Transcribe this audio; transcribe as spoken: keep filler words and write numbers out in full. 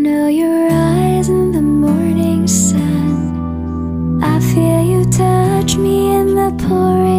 know your eyes in the morning sun. I feel you touch me in the pouring